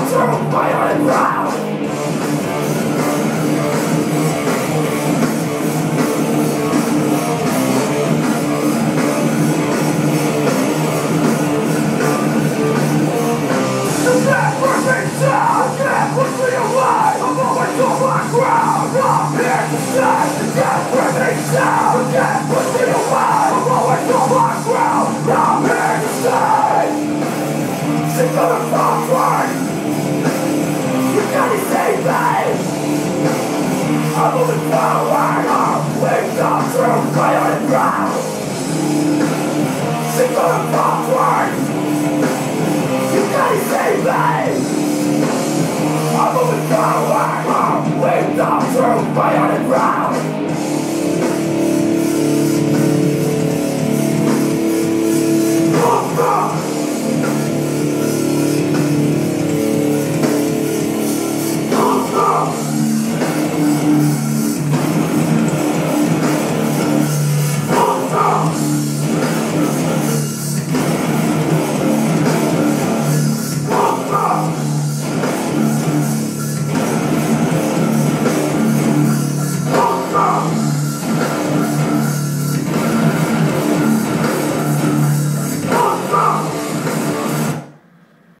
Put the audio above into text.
through fire and ground. The network is down, can't push me away. I'm always on my ground, I'm here to stay. The network is down, can't push me away. I'm always on my ground, I'm here to stay. Sick of the foxwork, you gotta save me. I'm moving forward, I'm winged up through fire and ground. Sick of the foxwork, you gotta save me. I'm moving forward, I'm winged up through fire and ground.